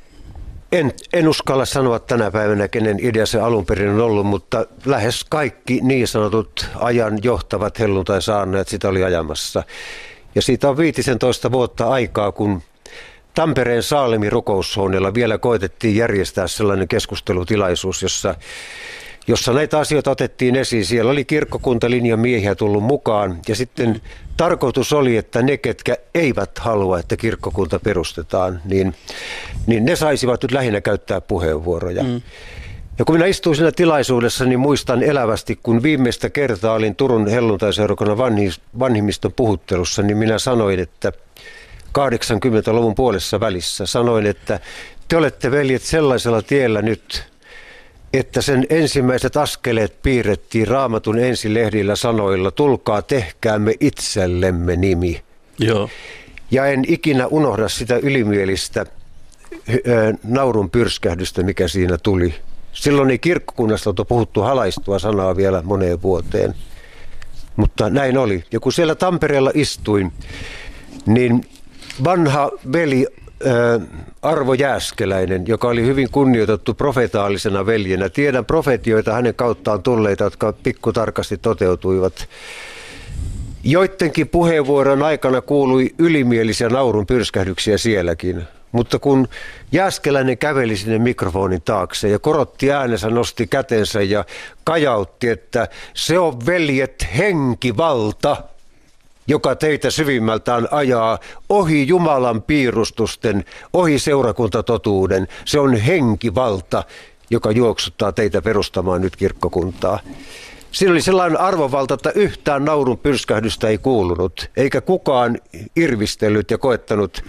[SPEAKER 5] En uskalla sanoa tänä päivänä, kenen idea se alun perin on ollut, mutta lähes kaikki niin sanotut ajan johtavat helluntaisaarnaajat sitä oli ajamassa. Ja siitä on 15 vuotta aikaa, kun Tampereen Saalemin rukoushuoneella vielä koetettiin järjestää sellainen keskustelutilaisuus, jossa näitä asioita otettiin esiin. Siellä oli kirkkokuntalinjan miehiä tullut mukaan ja sitten tarkoitus oli, että ne, ketkä eivät halua, että kirkkokunta perustetaan, niin ne saisivat nyt lähinnä käyttää puheenvuoroja. Ja kun minä istuin siinä tilaisuudessa, niin muistan elävästi, kun viimeistä kertaa olin Turun helluntaiseurakunnan vanhimmiston puhuttelussa, niin minä sanoin, että 80-luvun puolessa välissä sanoin, että te olette veljet sellaisella tiellä nyt, että sen ensimmäiset askeleet piirrettiin Raamatun ensilehdillä sanoilla, tulkaa tehkäämme itsellemme nimi.
[SPEAKER 4] Joo.
[SPEAKER 5] Ja en ikinä unohda sitä ylimielistä naurun pyrskähdystä, mikä siinä tuli. Silloin ei kirkkokunnasta oltu puhuttu halaistua sanaa vielä moneen vuoteen, mutta näin oli. Ja kun siellä Tampereella istuin, niin vanha veli Arvo Jääskeläinen, joka oli hyvin kunnioitettu profetaalisena veljenä. Tiedän profetioita hänen kauttaan tulleita, jotka pikkutarkasti toteutuivat. Joidenkin puheenvuoron aikana kuului ylimielisiä naurun pyrskähdyksiä sielläkin. Mutta kun Jääskeläinen käveli sinne mikrofonin taakse ja korotti äänensä, nosti kätensä ja kajautti, että se on veljet henkivalta, joka teitä syvimmältään ajaa ohi Jumalan piirustusten, ohi seurakuntatotuuden. Se on henkivalta, joka juoksuttaa teitä perustamaan nyt kirkkokuntaa. Siinä oli sellainen arvovalta, että yhtään naurun pyrskähdystä ei kuulunut, eikä kukaan irvistellyt ja koettanut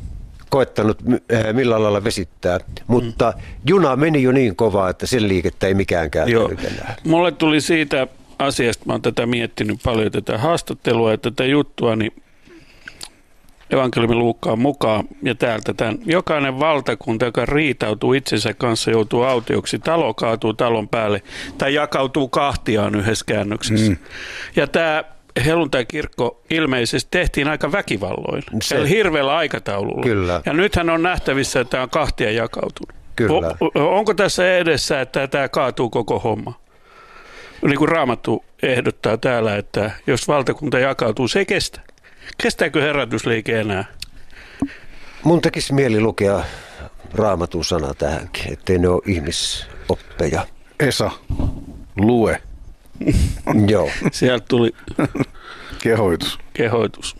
[SPEAKER 5] millä lailla vesittää. Mutta juna meni jo niin kovaa, että sen liikettä ei mikään kääntänyt enää.
[SPEAKER 4] Mulle tuli siitä asiasta, mä oon tätä miettinyt paljon, tätä haastattelua ja tätä juttua, niin evankeliumin Luukkaan mukaan ja täältä tämän. Jokainen valtakunta, joka riitautuu itsensä kanssa, joutuu autioksi. Talo kaatuu talon päälle tai jakautuu kahtiaan yhdessä käännöksessä. Ja tämä helluntaikirkko ilmeisesti tehtiin aika väkivalloin. Se oli hirveällä aikataululla.
[SPEAKER 5] Kyllä.
[SPEAKER 4] Ja nythän on nähtävissä, että tämä on kahtia jakautunut.
[SPEAKER 5] Kyllä.
[SPEAKER 4] Onko tässä edessä, että tämä kaatuu koko homma? Niin kuin Raamattu ehdottaa täällä, että jos valtakunta jakautuu, se ei kestä. Kestääkö herätysliike enää?
[SPEAKER 5] Mun tekisi mieli lukea Raamatun sana tähänkin, ettei ne ole ihmisoppeja.
[SPEAKER 3] Esa, lue.
[SPEAKER 5] Joo.
[SPEAKER 4] Sieltä tuli kehoitus.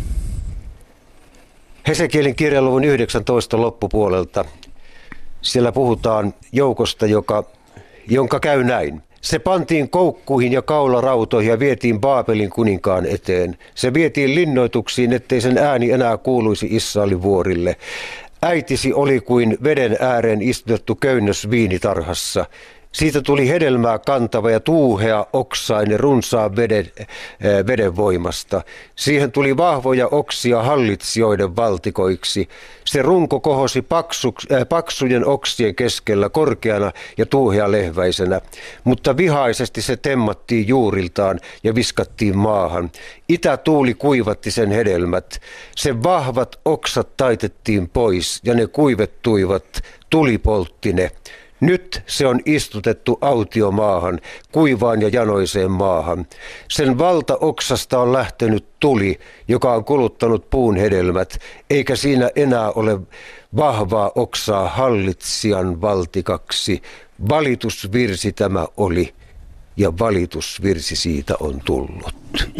[SPEAKER 5] Hesekielin kirjan luvun 19 loppupuolelta. Siellä puhutaan joukosta, jonka käy näin. Se pantiin koukkuihin ja kaularautoihin ja vietiin Baabelin kuninkaan eteen. Se vietiin linnoituksiin, ettei sen ääni enää kuuluisi Israelin vuorille. Äitisi oli kuin veden ääreen istutettu köynnös viinitarhassa. Siitä tuli hedelmää kantava ja tuuhea oksainen runsaan veden voimasta. Siihen tuli vahvoja oksia hallitsijoiden valtikoiksi. Se runko kohosi paksujen oksien keskellä korkeana ja tuuhealehväisenä, mutta vihaisesti se temmattiin juuriltaan ja viskattiin maahan. Itätuuli kuivatti sen hedelmät. Sen vahvat oksat taitettiin pois ja ne kuivettuivat, tuli poltti ne. Nyt se on istutettu autiomaahan, kuivaan ja janoiseen maahan. Sen valtaoksasta on lähtenyt tuli, joka on kuluttanut puun hedelmät, eikä siinä enää ole vahvaa oksaa hallitsijan valtikaksi. Valitusvirsi tämä oli, ja valitusvirsi siitä on tullut.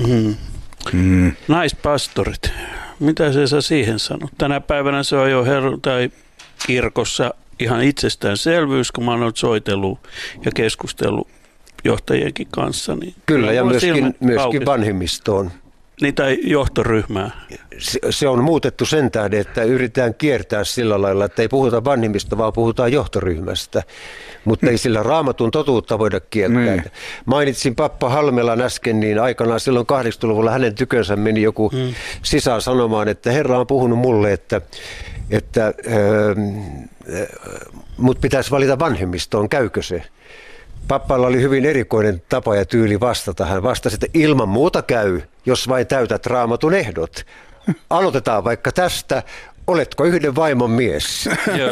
[SPEAKER 4] Naispastorit, mitä sä siihen sanot? Tänä päivänä se on jo kirkossa ihan itsestäänselvyys, kun mä oon soitellut ja keskustellut johtajienkin kanssa. Niin
[SPEAKER 5] kyllä, ja myöskin vanhemmistoon.
[SPEAKER 4] Niin, tai johtoryhmää.
[SPEAKER 5] Se on muutettu sen tähden, että yritetään kiertää sillä lailla, että ei puhuta vanhemmista, vaan puhutaan johtoryhmästä. Mutta ei sillä Raamatun totuutta voida kieltää. Mainitsin Pappa Halmelan äsken, niin aikanaan silloin 80-luvulla hänen tykönsä meni joku sisään sanomaan, että Herra on puhunut mulle, että mut pitäisi valita vanhemmistoon, käykö se? Pappalla oli hyvin erikoinen tapa ja tyyli vastata. Hän vastasi, että ilman muuta käy, jos vain täytät Raamatun ehdot. Aloitetaan vaikka tästä. Oletko yhden vaimon mies?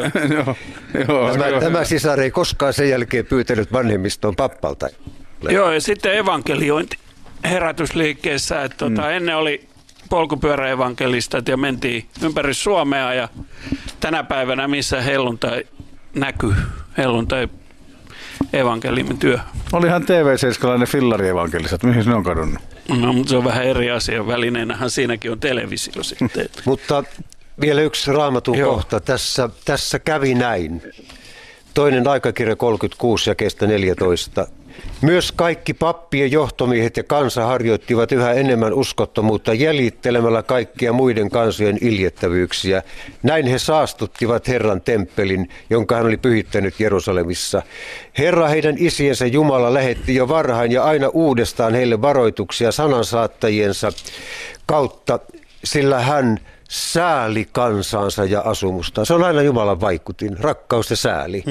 [SPEAKER 5] Tämä sisar ei koskaan sen jälkeen pyytänyt vanhemmistoon pappalta.
[SPEAKER 4] Joo, ja sitten evankeliointi herätysliikkeessä. Että ennen oli polkupyöräevankelistat ja mentiin ympäri Suomea ja tänä päivänä missä helluntai näkyy, helluntai evankeliumin työ.
[SPEAKER 3] Olihan TV7-lainen fillarievankelistat, mihin ne on kadonnut?
[SPEAKER 4] No, mutta se on vähän eri asia. Välineenähän siinäkin on televisio sitten.
[SPEAKER 5] Mutta vielä yksi Raamatun kohta. Tässä kävi näin. 2. aikakirja 36 ja kestä 14. Myös kaikki pappien johtomiehet ja kansa harjoittivat yhä enemmän uskottomuutta jäljittelemällä kaikkia muiden kansojen iljettävyyksiä. Näin he saastuttivat Herran temppelin, jonka hän oli pyhittänyt Jerusalemissa. Herra heidän isiensä Jumala lähetti jo varhain ja aina uudestaan heille varoituksia sanansaattajiensa kautta, sillä hän sääli kansansa ja asumusta. Se on aina Jumalan vaikutin, rakkaus ja sääli.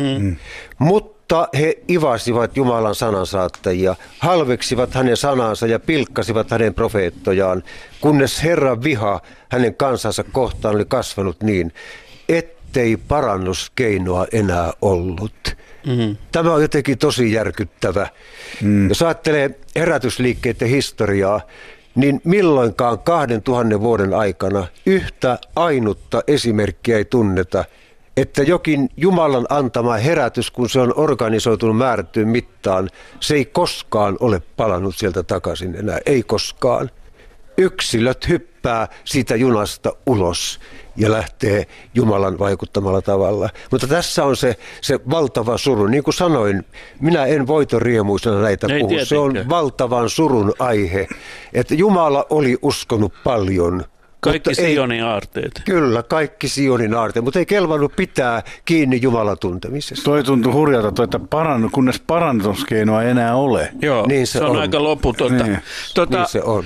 [SPEAKER 5] Mutta he ivasivat Jumalan sanansaattajia, halveksivat hänen sanansa ja pilkkasivat hänen profeettojaan, kunnes Herran viha hänen kansansa kohtaan oli kasvanut niin, ettei parannuskeinoa enää ollut. Tämä on jotenkin tosi järkyttävä. Jos ajattelee herätysliikkeiden historiaa, niin milloinkaan 2000 vuoden aikana yhtä ainutta esimerkkiä ei tunneta, että jokin Jumalan antama herätys, kun se on organisoitunut määrättyyn mittaan, se ei koskaan ole palannut sieltä takaisin enää, ei koskaan. Yksilöt hyppää siitä junasta ulos ja lähtee Jumalan vaikuttamalla tavalla. Mutta tässä on se valtava suru. Niin kuin sanoin, minä en voitoriemuisena näitä puhu. Se on valtavan surun aihe, että Jumala oli uskonut paljon.
[SPEAKER 4] Kaikki Sionin aarteet.
[SPEAKER 5] Kyllä, kaikki Sionin aarteet, mutta ei kelvannut pitää kiinni Jumalan tuntemisesta.
[SPEAKER 3] Toi tuntui hurjalta, että kunnes parannuskeinoa ei enää ole.
[SPEAKER 4] Joo, niin se on aika loputonta.
[SPEAKER 3] Niin.
[SPEAKER 5] Niin se on.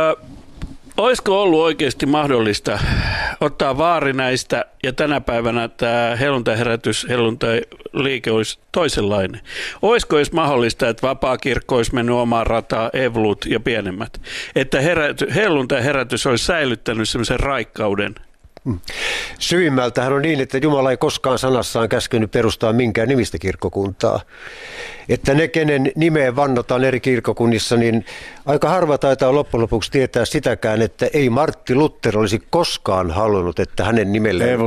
[SPEAKER 4] Olisiko ollut oikeasti mahdollista ottaa vaari näistä ja tänä päivänä tämä helluntai-herätys, helluntai-liike olisi toisenlainen? Olisiko edes mahdollista, että vapaakirkko olisi mennyt omaan rataan, evlut ja pienemmät? Että helluntai-herätys olisi säilyttänyt semmoisen raikkauden?
[SPEAKER 5] Syvimmältähän on niin, että Jumala ei koskaan sanassaan käskenyt perustaa minkään nimistä kirkkokuntaa. Että ne, kenen nimeen vannotaan eri kirkkokunnissa, niin aika harva taitaa loppujen lopuksi tietää sitäkään, että ei Martti Luther olisi koskaan halunnut, että hänen nimelleen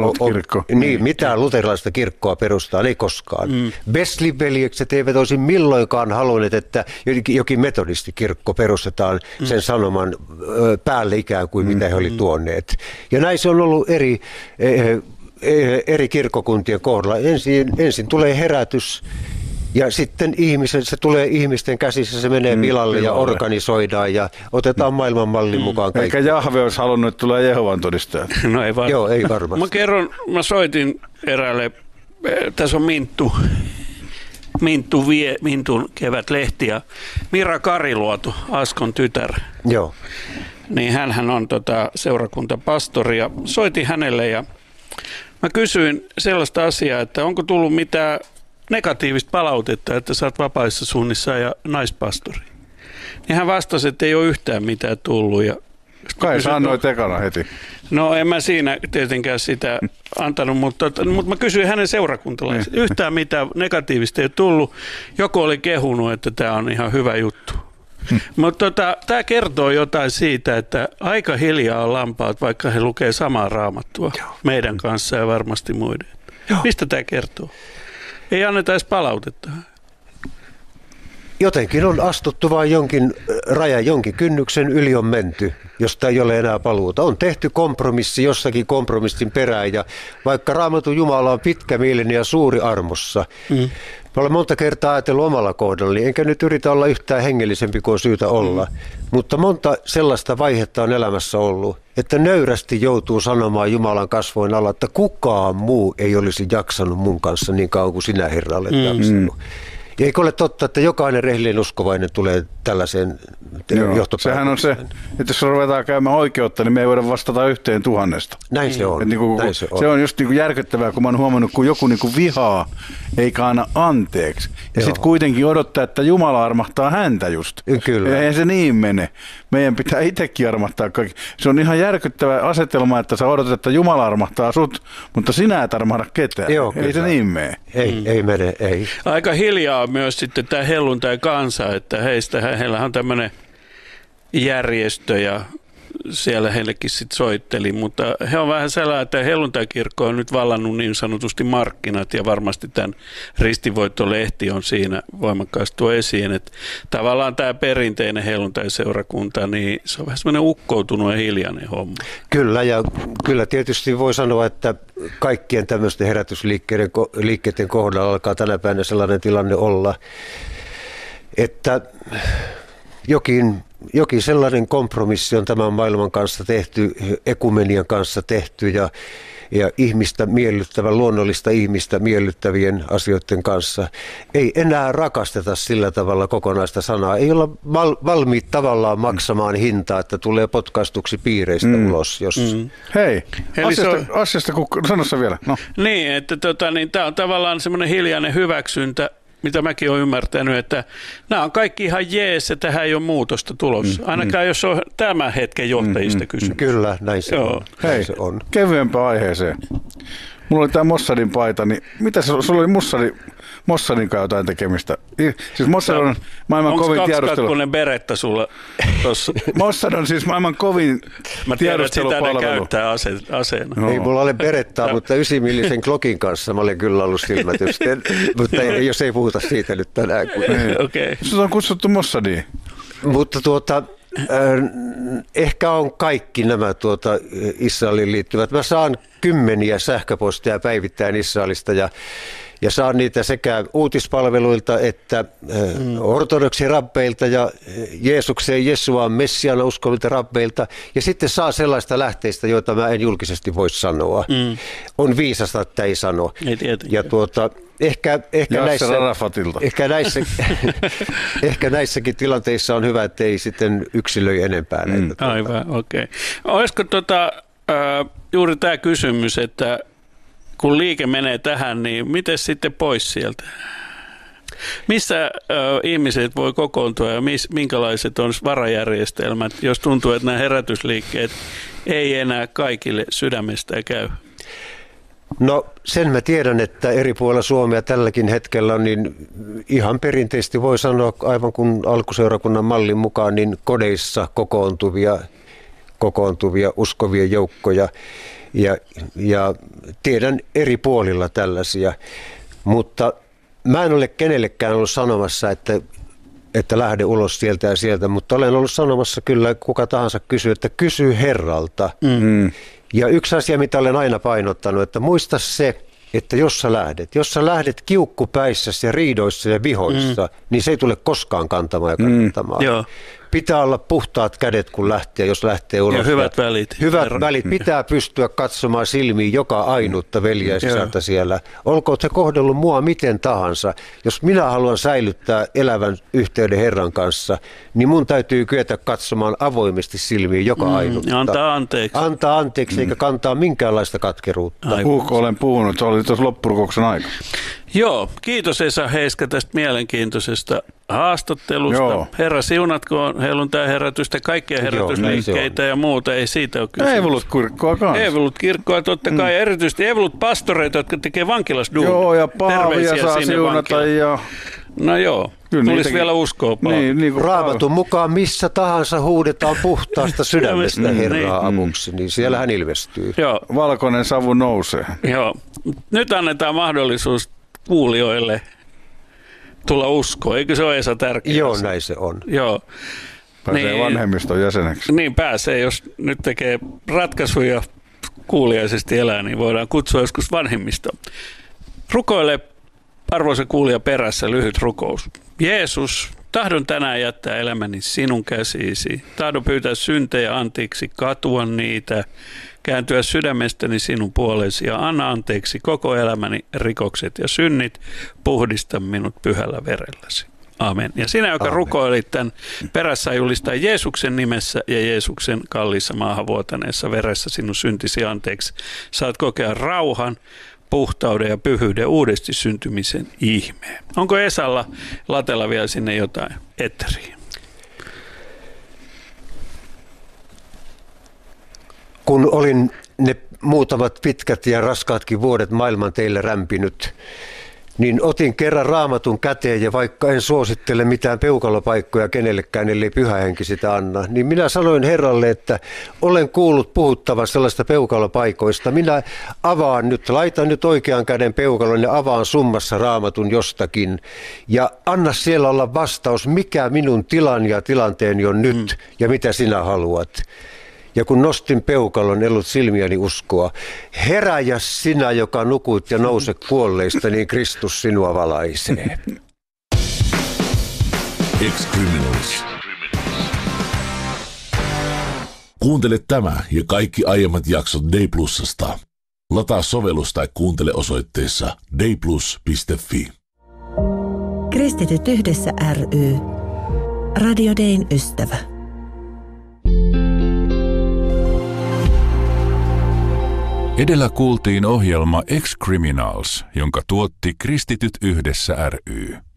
[SPEAKER 5] mitään luterilaista kirkkoa perustaa, ei koskaan. Wesley-veljekset eivät olisi milloinkaan halunneet, että jokin metodistikirkko perustetaan sen sanoman päälle ikään kuin mitä he olivat tuoneet. Ja näin se on ollut eri kirkkokuntien kohdalla. Ensin tulee herätys. Ja sitten se tulee ihmisten käsissä, se menee pilalle ja organisoidaan ja otetaan maailmanmallin mukaan kaikki.
[SPEAKER 3] Eikä Jahve olisi halunnut, että tulee Jehovan todistajat.
[SPEAKER 4] No ei varmaan.
[SPEAKER 5] Joo, ei varmasti.
[SPEAKER 4] Mä soitin eräälle, tässä on Mintun kevätlehti ja Mira Kariluoto, Askon tytär.
[SPEAKER 5] Joo.
[SPEAKER 4] Niin hänhän on seurakuntapastori ja soitin hänelle ja mä kysyin sellaista asiaa, että onko tullut mitään negatiivista palautetta, että sä oot vapaissa suunnissa ja naispastori. Niin hän vastasi, että ei ole yhtään mitään tullut. Ja
[SPEAKER 3] kai sanoit ekana heti.
[SPEAKER 4] No en mä siinä tietenkään sitä antanut, mutta mä kysyin hänen seurakuntalaisen. Yhtään mitään negatiivista ei ole tullut. Joku oli kehunut, että tämä on ihan hyvä juttu. Mutta tämä kertoo jotain siitä, että aika hiljaa on lampaat, vaikka he lukee samaa raamattua meidän kanssa ja varmasti muiden. Mistä tämä kertoo? Ei anneta edes palautetta.
[SPEAKER 5] Jotenkin on astuttu vain jonkin rajan, jonkin kynnyksen yli on menty, josta ei ole enää paluuta. On tehty kompromissi jossakin kompromissin perään ja vaikka Raamatun Jumala on pitkämielinen ja suuri armossa. Mä olen monta kertaa ajatellut omalla kohdallani, enkä nyt yritä olla yhtään hengellisempi kuin on syytä olla. Mutta monta sellaista vaihetta on elämässä ollut, että nöyrästi joutuu sanomaan Jumalan kasvoin alla, että kukaan muu ei olisi jaksanut mun kanssa niin kauan kuin sinä, Herra, olet jaksanut. Ja eikö ole totta, että jokainen rehellinen uskovainen tulee tällaiseen johtopäätökseen?
[SPEAKER 3] Sehän on se, että jos ruvetaan käymään oikeutta, niin me ei voida vastata 1,000.
[SPEAKER 5] Näin se on.
[SPEAKER 3] Se on just niin kuin järkyttävää, kun mä oon huomannut, kun joku niin kuin vihaa eikä anna anteeksi. Ja sitten kuitenkin odottaa, että Jumala armahtaa häntä just.
[SPEAKER 5] Kyllä.
[SPEAKER 3] Eihän se niin mene. Meidän pitää itsekin armahtaa kaikki. Se on ihan järkyttävä asetelma, että sä odotat, että Jumala armahtaa sut, mutta sinä et armahda ketään.
[SPEAKER 5] Joo,
[SPEAKER 3] ei se niin mene.
[SPEAKER 5] Ei mene, ei.
[SPEAKER 4] Aika hiljaa on myös sitten tämä helluntai-kansa, että heillä on tämmöinen järjestö ja siellä heillekin sitten soitteli, mutta he on vähän sellainen, että helluntaikirkko on nyt vallannut niin sanotusti markkinat ja varmasti tämän Ristivoitto-lehti on siinä voimakkaasti tuo esiin, että tavallaan tämä perinteinen helluntaiseurakunta, niin se on vähän semmoinen ukkoutunut ja hiljainen homma.
[SPEAKER 5] Kyllä, ja kyllä tietysti voi sanoa, että kaikkien tämmöisten herätysliikkeiden kohdalla alkaa tänä päivänä sellainen tilanne olla, että jokin sellainen kompromissi on tämän maailman kanssa tehty, ekumenian kanssa tehty ja ihmistä miellyttävän, luonnollista ihmistä miellyttävien asioiden kanssa. Ei enää rakasteta sillä tavalla kokonaista sanaa. Ei olla valmiit tavallaan maksamaan hintaa, että tulee potkaistuksi piireistä ulos.
[SPEAKER 3] Hei, asiasta sanossa vielä. No.
[SPEAKER 4] Niin, että tämä on tavallaan semmoinen hiljainen hyväksyntä, mitä mäkin olen ymmärtänyt, että nämä on kaikki ihan jees ja tähän ei ole muutosta tulossa. Ainakaan jos on tämän hetken johtajista kysymys.
[SPEAKER 5] Kyllä, näin se on.
[SPEAKER 3] Hei,
[SPEAKER 5] se on.
[SPEAKER 3] Kevyempään aiheeseen. Mulla oli tämä Mossadin paita, niin mitä sulla oli Mossadin kanssa jotain tekemistä? Siis Mossad on maailman kovin tiedustelu.
[SPEAKER 4] Onko 2-2 beretta sulla tuossa?
[SPEAKER 3] Mossad on siis maailman kovin tiedustelupalvelu.
[SPEAKER 4] Mä tiedän, että sitä ne käyttää aseena.
[SPEAKER 5] No. Ei mulla ole berettaa, mutta 9-millisen Glokin kanssa mä olen kyllä ollut silmätysten. Mutta jos ei puhuta siitä nyt tänään.
[SPEAKER 4] Okay.
[SPEAKER 3] Sut on kutsuttu Mossadiin.
[SPEAKER 5] Mutta ehkä on kaikki nämä Israeliin liittyvät. Mä saan kymmeniä sähköposteja päivittäin Israelista ja saan niitä sekä uutispalveluilta että ortodoksirabbeilta ja Jeesukseen, Jesuaan, Messiaana uskovilta rabbeilta. Ja sitten saa sellaista lähteistä, joita mä en julkisesti voi sanoa. On viisasta, että ei sano.
[SPEAKER 4] Ei
[SPEAKER 5] ja ehkä näissäkin tilanteissa on hyvä, että ei sitten yksilöi enempää.
[SPEAKER 4] Aivan, okei. Olisiko juuri tämä kysymys, että kun liike menee tähän, niin miten sitten pois sieltä? Missä ihmiset voi kokoontua ja minkälaiset on varajärjestelmät, jos tuntuu, että nämä herätysliikkeet ei enää kaikille sydämestä käy?
[SPEAKER 5] No sen mä tiedän, että eri puolilla Suomea tälläkin hetkellä niin ihan perinteisesti voi sanoa aivan kuin alkuseurakunnan mallin mukaan niin kodeissa kokoontuvia uskovia joukkoja ja tiedän eri puolilla tällaisia, mutta mä en ole kenellekään ollut sanomassa, että lähde ulos sieltä ja sieltä, mutta olen ollut sanomassa kyllä, kuka tahansa kysyy, että kysy Herralta. Ja yksi asia, mitä olen aina painottanut, että muista se, että jos sä lähdet kiukkupäissäsi ja riidoissa ja vihoissa, niin se ei tule koskaan kantamaan ja kannattamaan. Pitää olla puhtaat kädet, kun lähtee, jos lähtee ulos.
[SPEAKER 4] Ja hyvät välit.
[SPEAKER 5] Hyvät välit. Pitää pystyä katsomaan silmiin joka ainutta veljeä ja sisältä siellä. Olkoon se kohdellut mua miten tahansa. Jos minä haluan säilyttää elävän yhteyden Herran kanssa, niin mun täytyy kyetä katsomaan avoimesti silmiin joka ainutta.
[SPEAKER 4] Ja antaa anteeksi.
[SPEAKER 5] Antaa anteeksi eikä kantaa minkäänlaista katkeruutta.
[SPEAKER 3] Olen puhunut, se oli tuossa loppurukouksen aika.
[SPEAKER 4] Joo, kiitos Esa Heiska tästä mielenkiintoisesta haastattelusta. Joo. Herra siunatkoon helluntai-herätystä, kaikkia herätysliikkeitä ja muuta. Ei siitä ole kysymys.
[SPEAKER 3] Evolut-kirkkoa kanssa.
[SPEAKER 4] Evolut-kirkkoa totta kai, erityisesti Evolut-pastoreita, jotka tekee vankilasduunia.
[SPEAKER 3] Joo, ja Paavia saa siunata ja...
[SPEAKER 4] No joo, tulisi vielä uskoa paljon.
[SPEAKER 5] Niin Raamatun mukaan missä tahansa huudetaan puhtaasta sydämestä Herraa avuksi, niin siellä hän ilmestyy.
[SPEAKER 4] Joo.
[SPEAKER 3] Valkoinen savu nousee.
[SPEAKER 4] Joo. Nyt annetaan mahdollisuus kuulijoille tulla uskoon. Eikö se ole Esa tärkeä?
[SPEAKER 5] Joo, näin se on.
[SPEAKER 4] Joo.
[SPEAKER 3] Pääsee vanhemmiston jäseneksi.
[SPEAKER 4] Niin pääsee, jos nyt tekee ratkaisuja kuuliaisesti elää, niin voidaan kutsua joskus vanhemmistoon. Rukoile, arvoisa kuulija, perässä lyhyt rukous. Jeesus, tahdon tänään jättää elämäni sinun käsiisi. Tahdon pyytää syntejä anteeksi, katua niitä, kääntyä sydämestäni sinun puolesi ja anna anteeksi koko elämäni rikokset ja synnit. Puhdista minut pyhällä verelläsi. Amen. Ja sinä, joka rukoilit tämän perässä, julistaa Jeesuksen nimessä ja Jeesuksen kalliissa maahan vuotaneessa veressä sinun syntisi anteeksi. Saat kokea rauhan, puhtauden ja pyhyyden uudesti syntymisen ihmeen. Onko Esalla latella vielä sinne jotain eteriin?
[SPEAKER 5] Kun olin ne muutamat pitkät ja raskaatkin vuodet maailman teille rämpinyt, niin otin kerran Raamatun käteen ja vaikka en suosittele mitään peukalopaikkoja kenellekään, ellei Pyhä Henki sitä anna, niin minä sanoin Herralle, että olen kuullut puhuttavan sellaista peukalopaikoista. Minä avaan nyt, laitan nyt oikean käden peukalon ja avaan summassa Raamatun jostakin ja anna siellä olla vastaus, mikä minun tilani ja tilanteeni on nyt ja mitä sinä haluat. Ja kun nostin peukalon, en ollut silmiäni uskoa. Heräjä sinä, joka nukut ja nouse kuolleista, niin Kristus sinua valaisee.
[SPEAKER 2] Ex-Criminals. Kuuntele tämä ja kaikki aiemmat jaksot Day+:sta. Lataa sovellus tai kuuntele osoitteessa dayplus.fi.
[SPEAKER 7] Kristityt yhdessä ry. Radio Dayn ystävä.
[SPEAKER 1] Edellä kuultiin ohjelma Ex-Criminals, jonka tuotti Kristityt yhdessä ry.